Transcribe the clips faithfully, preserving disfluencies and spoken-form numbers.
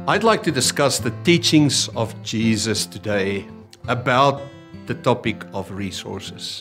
I'd like to discuss the teachings of Jesus today about the topic of resources.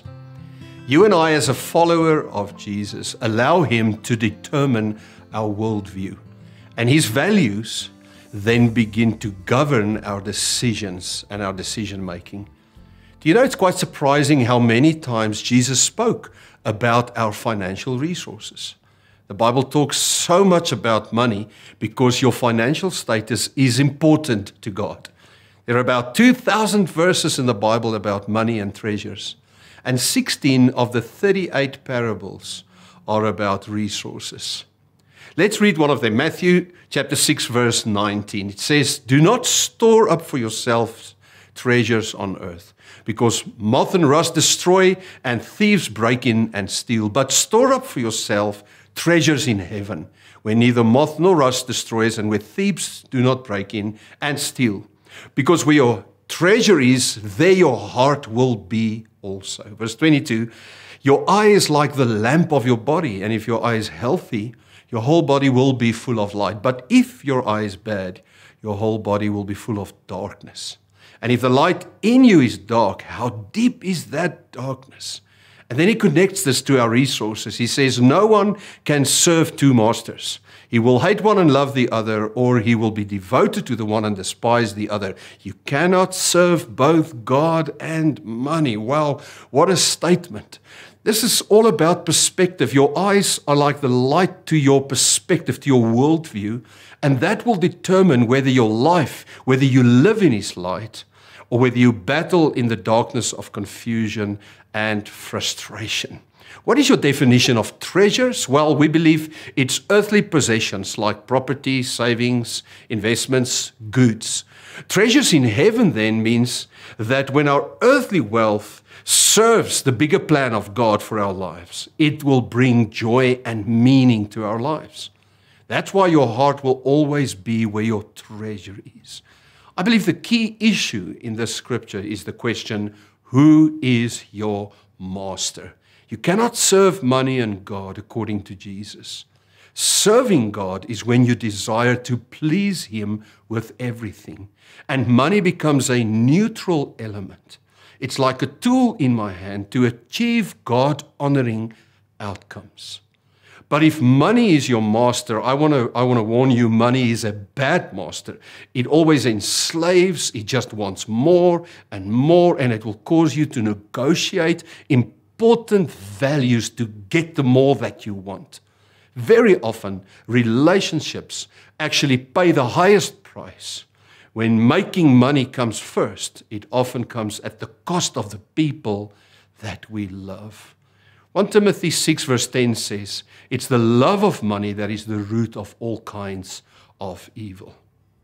You and I, as a follower of Jesus, allow Him to determine our worldview, and His values then begin to govern our decisions and our decision making. Do you know, it's quite surprising how many times Jesus spoke about our financial resources. The Bible talks so much about money because your financial status is important to God. There are about two thousand verses in the Bible about money and treasures, and sixteen of the thirty-eight parables are about resources. Let's read one of them. Matthew chapter six, verse nineteen. It says, "Do not store up for yourselves treasures on earth, because moth and rust destroy and thieves break in and steal. But store up for yourself treasures in heaven, where neither moth nor rust destroys, and where thieves do not break in and steal. Because where your treasure is, there your heart will be also." Verse twenty-two, "Your eye is like the lamp of your body, and if your eye is healthy, your whole body will be full of light. But if your eye is bad, your whole body will be full of darkness. And if the light in you is dark, how deep is that darkness?" And then he connects this to our resources. He says, "No one can serve two masters. He will hate one and love the other, or he will be devoted to the one and despise the other. You cannot serve both God and money." Wow, what a statement. This is all about perspective. Your eyes are like the light to your perspective, to your worldview, and that will determine whether your life, whether you live in His light, or whether you battle in the darkness of confusion and frustration. What is your definition of treasures? Well, we believe it's earthly possessions like property, savings, investments, goods. Treasures in heaven then means that when our earthly wealth serves the bigger plan of God for our lives, it will bring joy and meaning to our lives. That's why your heart will always be where your treasure is. I believe the key issue in this scripture is the question, who is your master? You cannot serve money and God according to Jesus. Serving God is when you desire to please Him with everything, and money becomes a neutral element. It's like a tool in my hand to achieve God-honoring outcomes. But if money is your master, I want to I want to warn you, money is a bad master. It always enslaves, it just wants more and more, and it will cause you to negotiate important values to get the more that you want. Very often, relationships actually pay the highest price. When making money comes first, it often comes at the cost of the people that we love. First Timothy six verse ten says, "It's the love of money that is the root of all kinds of evil."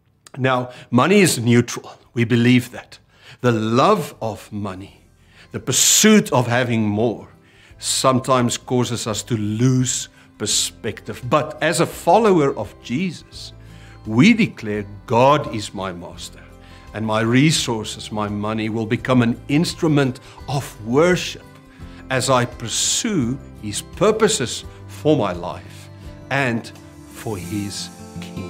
Now, money is neutral. We believe that. The love of money, the pursuit of having more, sometimes causes us to lose perspective. But as a follower of Jesus, we declare, God is my master, and my resources, my money, will become an instrument of worship as I pursue His purposes for my life and for His kingdom.